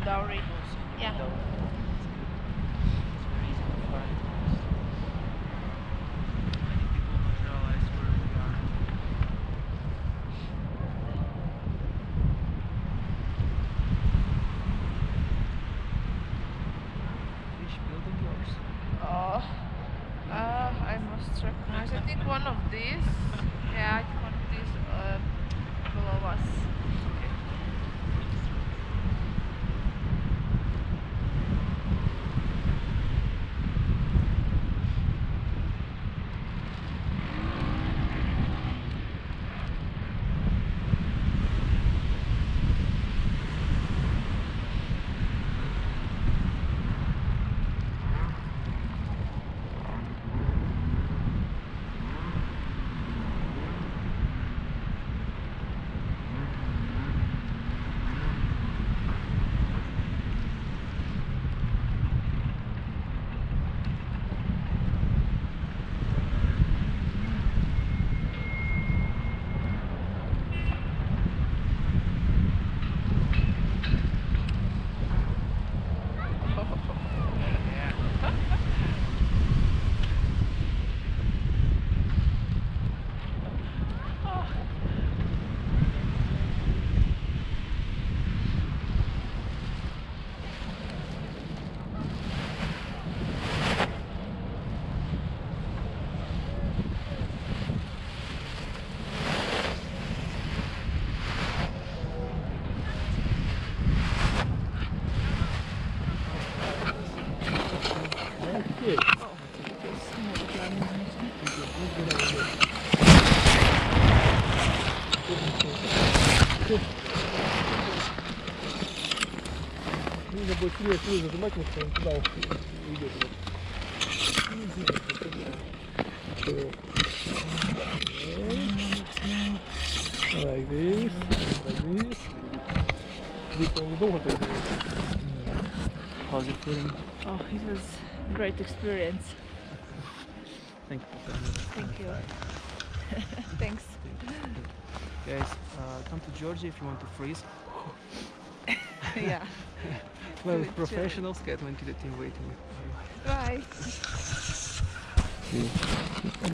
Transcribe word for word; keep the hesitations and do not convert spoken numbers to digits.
Dowry. Yeah. It's very easy to find. Many people don't realize where we are. Which building yours? Oh, uh, I must recognize. I think one of these. Yeah, I think one of these uh, below us. Okay. Нужно будет сильнее сильнее зажимать, потому что он туда уйдет. Like this, like this. Здесь он недолго так делает. How's it feeling? Oh, it was great experience. Thank you for coming. Thank you. Thanks. Guys, uh, come to Georgia if you want to freeze. Yeah. Well, Good, professionals get one to the team waiting. Bye.